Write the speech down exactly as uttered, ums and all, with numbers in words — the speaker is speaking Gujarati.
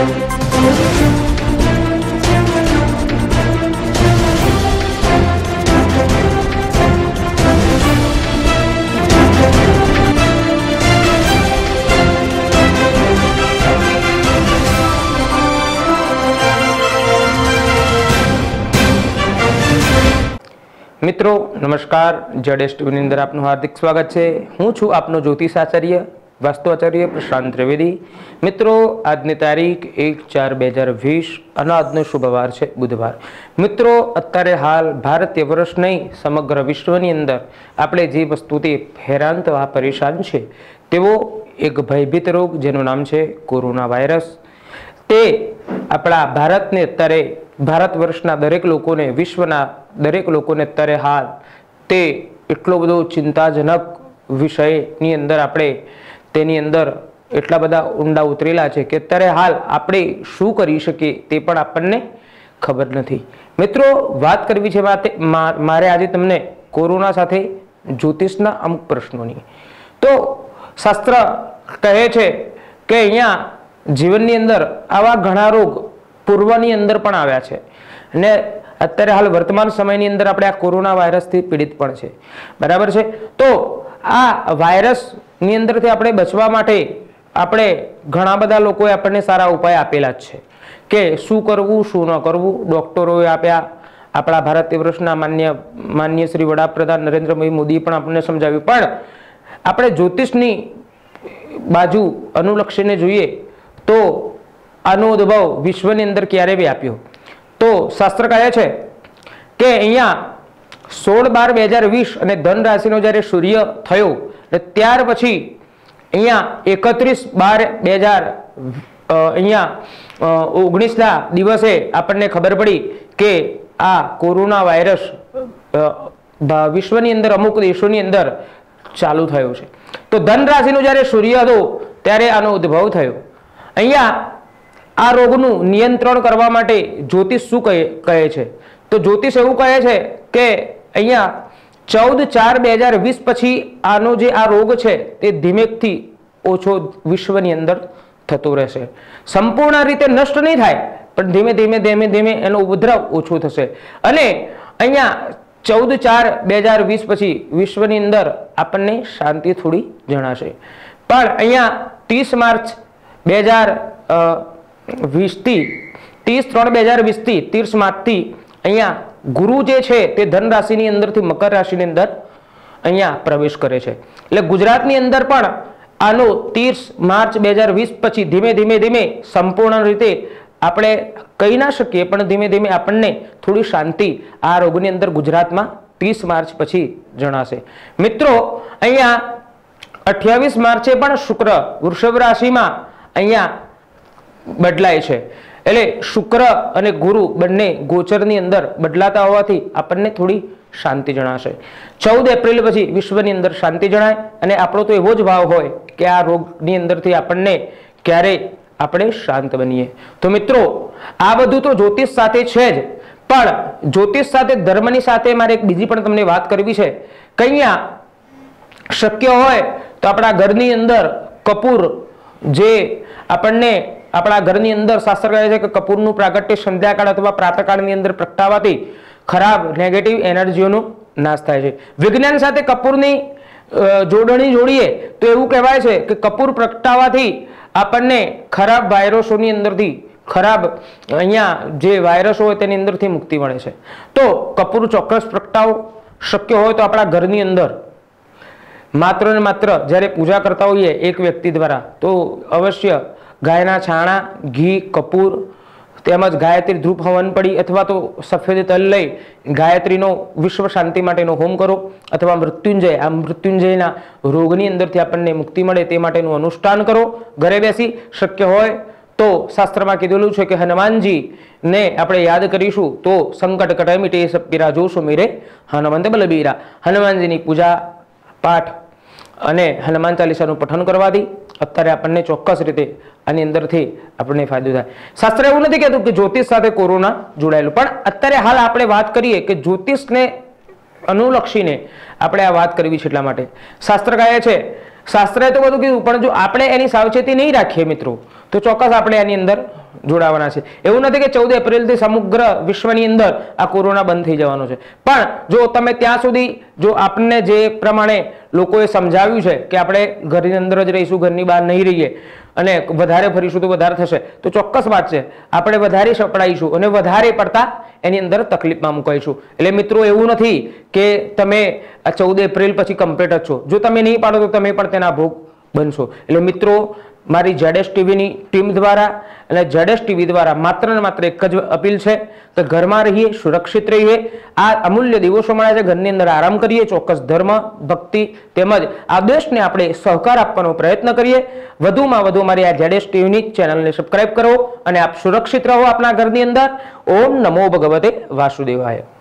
मित्रों नमस्कार, जेडेस टीवी अंदर आपનું हार्दिक स्वागत है। हूँ छू आपनो ज्योतिषाचार्य वास्तुआचार्य प्रशांत त्रिवेदी। मित्रों આજની તારીખ એક ચાર બે હજાર વીસ અને આજનો શુભવાર છે બુધવાર। મિત્રો અત્યારે હાલ ભારતીય વર્ષ નહીં સમગ્ર વિશ્વની અંદર આપણે જે વસ્તુથી હેરાન થવા પરેશાન છે તેવો એક ભયભીત રોગ જેનું નામ છે કોરોના વાયરસ, તે આપણા ભારતને અત્યારે ભારત વર્ષના દરેક લોકોને વિશ્વના દરેક લોકોને અત્યારે હાલ તે એટલો બધો ચિંતાજનક વિષયની અંદર આપણે તેની અંદર એટલા બધા ઊંડા ઉતરેલા છે કે અત્યારે હાલ આપણે શું કરી શકીએ તે પણ આપણને ખબર નથી। મિત્રો વાત કરવી છે મારે આજે તમને કોરોના સાથે જ્યોતિષના અમુક પ્રશ્નોની। તો શાસ્ત્ર કહે છે કે અહીંયા જીવનની અંદર આવા ઘણા રોગ પૂર્વની અંદર પણ આવ્યા છે અને અત્યારે હાલ વર્તમાન સમયની અંદર આપણે આ કોરોના વાયરસથી પીડિત પણ છે, બરાબર છે। તો આ વાયરસની અંદરથી આપણે બચવા માટે આપણે ઘણા બધા લોકોએ આપણને સારા ઉપાય આપેલા જ છે કે શું કરવું શું ન કરવું। ડોક્ટરોએ આપ્યા, આપણા ભારતીય વર્ષના માન્ય માન્ય શ્રી વડાપ્રધાન નરેન્દ્રભાઈ મોદીએ પણ આપણને સમજાવ્યું, પણ આપણે જ્યોતિષની બાજુ અનુલક્ષીને જોઈએ તો આનો ઉદ્ભવ વિશ્વની અંદર ક્યારે વ્યાપ્યો? તો શાસ્ત્ર કહે છે કે અહીંયા સોળ બાર બે હજાર વીસ અને ધન રાશિનો જ્યારે સૂર્ય થયો ત્યાર પછી અહીંયા એકત્રીસ બાર બે હજાર અહીંયા ઓગણીસના દિવસે આપણને ખબર પડી કે આ કોરોના વાયરસ વિશ્વની અંદર અમુક દેશોની અંદર ચાલુ થયો છે। તો ધન રાશિનો જ્યારે સૂર્ય હતો ત્યારે આનો ઉદ્ભવ થયો। અહીંયા આ રોગનું નિયંત્રણ કરવા માટે જ્યોતિષ શું કહે કહે છે? તો જ્યોતિષ એવું કહે છે કે અહીંયા ચૌદ ચાર બે હજાર વીસ પછી આનો જે આ રોગ છે તે ધીમેથી ઓછો વિશ્વની અંદર થતો રહેશે। સંપૂર્ણ રીતે નષ્ટ નહીં થાય પણ ધીમે ધીમે ધીમે ધીમે એનો ઉપદ્રવ ઓછો થશે અને અહીંયા ચૌદ ચાર બે હજાર વીસ પછી વિશ્વની અંદર આપણને શાંતિ થોડી જણાશે। પણ અહીંયા ત્રીસ માર્ચ બે હજાર વીસ થી ત્રીસ ત્રણ બે હજાર વીસ થી ત્રીસ માર્ચ થી અહીંયા ગુરુ જે છે તે ધન રાશિની અંદરથી મકર રાશિની અંદર અહીંયા પ્રવેશ કરે છે। એટલે ગુજરાતની અંદર પણ આનો ત્રીસ માર્ચ બે હજાર વીસ પછી ધીમે ધીમે ધીમે સંપૂર્ણ રીતે આપણે કહી ના શકીએ પણ ધીમે ધીમે આપણને થોડી શાંતિ આ રોગની અંદર ગુજરાતમાં ત્રીસ માર્ચ પછી જણાશે। મિત્રો અહીંયા અઠ્યાવીસ માર્ચે પણ શુક્ર વૃષભ રાશિમાં અહીંયા બદલાય છે, એટલે શુક્ર અને ગુરુ બંને ગોચરની અંદર બદલાતા હોવાથી આપણને થોડી શાંતિ જણાશે। ચૌદ એપ્રિલ પછી વિશ્વની અંદર શાંતિ જણાય અને આપણો તો એવો જ ભાવ હોય કે આ રોગની અંદરથી આપણને ક્યારે આપણે શાંત બનીએ। તો મિત્રો આ બધું તો જ્યોતિષ સાથે છે જ, પણ જ્યોતિષ સાથે ધર્મની સાથે મારે એક બીજી પણ તમને વાત કરવી છે કે અહીંયા શક્ય હોય તો આપણા ઘરની અંદર કપૂર જે આપણને આપણા ઘરની અંદર શાસ્ત્ર કહે છે કે કપૂરનું પ્રાગટ્ય સંધ્યાકાળ અથવા પ્રાતઃકાળની અંદર પ્રગટાવવાથી ખરાબ નેગેટિવ એનર્જીઓનો નાશ થાય છે। વિજ્ઞાન સાથે કપૂરની જોડણી જોડીએ તો એવું કહેવાય છે કે કપૂર પ્રગટાવવાથી આપણને ખરાબ વાયરસોની અંદરથી ખરાબ અહીંયા જે વાયરસો હોય તેની અંદરથી મુક્તિ મળે છે। તો કપૂર ચોક્કસ પ્રગટાવો, શક્ય હોય તો આપણા ઘરની અંદર માત્ર ને માત્ર જ્યારે પૂજા કરતા હોઈએ એક વ્યક્તિ દ્વારા તો અવશ્ય ગાયના છાણા, ઘી, કપૂર તેમજ ગાયત્રી ધ્રુપ હવન પડી અથવા તો સફેદ તલ લઈ ગાયત્રીનો વિશ્વ શાંતિ માટેનો હોમ કરો અથવા મૃત્યુંજય આ મૃત્યુંજયના રોગની અંદરથી આપણને મુક્તિ મળે તે માટેનું અનુષ્ઠાન કરો ઘરે બેસી। શક્ય હોય તો શાસ્ત્રમાં કીધેલું છે કે હનુમાનજીને આપણે યાદ કરીશું તો સંકટ કટે મિટે સબ પીરા જો સુમિરે હનુમંત બલબીરા। હનુમાનજીની પૂજા પાઠ અને હનુમાન ચાલીસાનું પઠન કરવાથી અત્યારે આપણને ચોક્કસ રીતે આની અંદરથી આપણને ફાયદો થાય। શાસ્ત્ર એવું નથી કહેતું કે જ્યોતિષ સાથે કોરોના જોડાયેલું, પણ અત્યારે હાલ આપણે વાત કરીએ કે જ્યોતિષને અનુલક્ષીને આપણે આ વાત કરવી છે એટલા માટે શાસ્ત્ર કહે છે, શાસ્ત્રએ તો બધું કીધું પણ જો આપણે એની સાવચેતી નહીં રાખીએ મિત્રો તો ચોક્કસ આપણે આની અંદર જોડાવાના છે। એવું નથી કે ચૌદ એપ્રિલ થી સમગ્ર વિશ્વની અંદર આ કોરોના બંધ થઈ જવાનો છે, પણ જો તમે ત્યાં સુધી જો આપણને જે પ્રમાણે લોકોએ સમજાવ્યું છે કે આપણે ઘરની અંદર જ રહીશું, ઘરની બહાર નહીં રહીએ અને વધારે ફરીશું તો વધારે થશે, તો ચોક્કસ વાત છે આપણે વધારે સપડાઈશું અને વધારે પડતા એની અંદર તકલીફમાં મુકાઈશું। એટલે મિત્રો એવું નથી કે તમે આ ચૌદ એપ્રિલ પછી કમ્પ્લીટ જ છો, જો તમે નહીં પાડો તો તમે પણ તેના ભોગ બનશો। એટલે મિત્રો મારી ઝેડએસ ટીવીની ટીમ દ્વારા અને ઝેડએસ ટીવી દ્વારા માત્ર ને માત્ર એક જ અપીલ છે કે ઘરમાં રહીએ, સુરક્ષિત રહીએ, આ અમૂલ્ય દિવસો મળ્યા છે, ઘરની અંદર આરામ કરીએ, ચોક્કસ ધર્મ, ભક્તિ તેમજ આ દેશને આપણે સહકાર આપવાનો પ્રયત્ન કરીએ। વધુમાં વધુ મારી આ ઝેડએસ ટીવીની ચેનલને સબસ્ક્રાઇબ કરો અને આપ સુરક્ષિત રહો આપના ઘરની અંદર। ઓમ નમો ભગવતે વાસુદેવાય।